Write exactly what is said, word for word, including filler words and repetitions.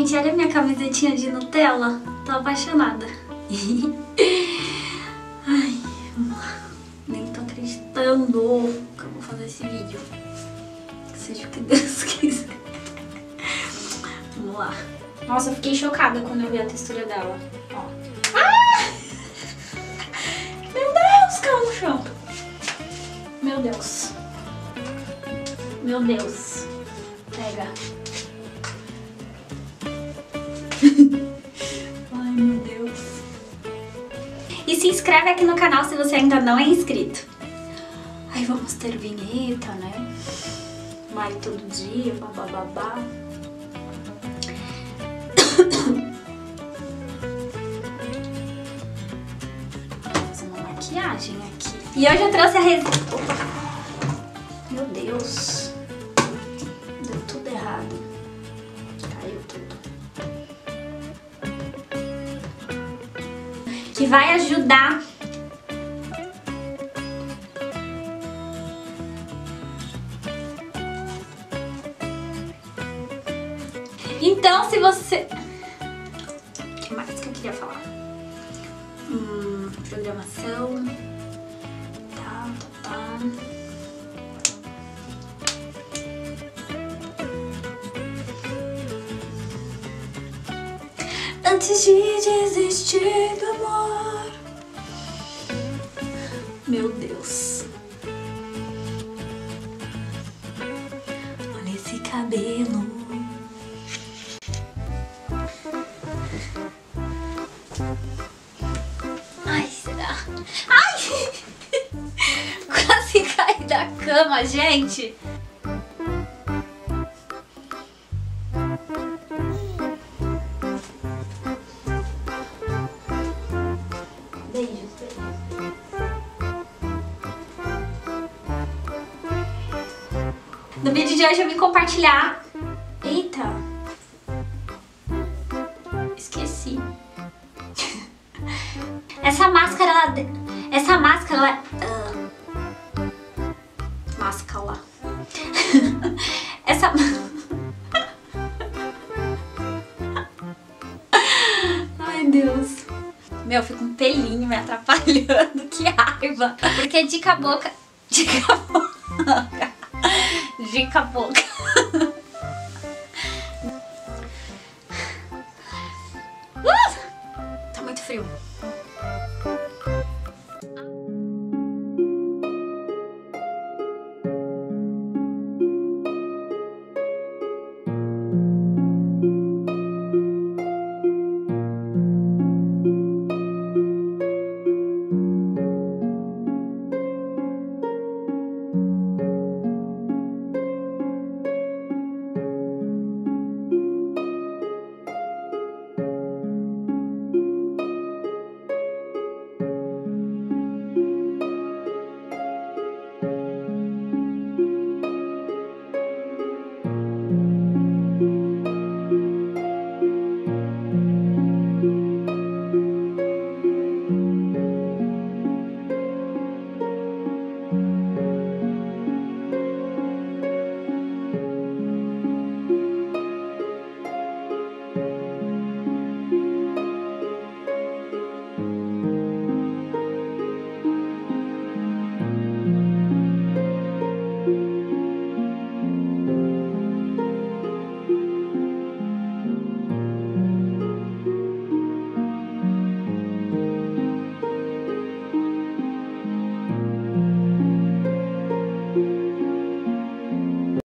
Gente, olha a minha camisetinha de Nutella. Tô apaixonada. Ai, nem tô acreditando que eu vou fazer esse vídeo. Que seja o que Deus quiser. Vamos lá. Nossa, eu fiquei chocada quando eu vi a textura dela. Ó. Ah! Meu Deus, caiu no chão. Meu Deus. Meu Deus. Pega. Ai, meu Deus. E se inscreve aqui no canal se você ainda não é inscrito. Aí vamos ter vinheta, né? Vai todo dia, bababá. Vou fazer uma maquiagem aqui. E hoje eu trouxe a resina. Meu Deus. Deu tudo errado. Caiu tudo. Que vai ajudar então, se você... O que mais que eu queria falar? Hum, programação. Tá, tá, tá. Antes de desistir do amor. Meu Deus. Olha esse cabelo. Ai, será? Ai! Quase caí da cama, gente. Beijos, beijos. No vídeo de hoje eu vim compartilhar... Eita! Esqueci. Essa máscara, ela... Essa máscara, ela... Uh... Máscara. Essa... Ai, Deus. Meu, fica um pelinho me atrapalhando, que raiva. Porque dica boca... Dica boca... Dica boca... Uh! Tá muito frio.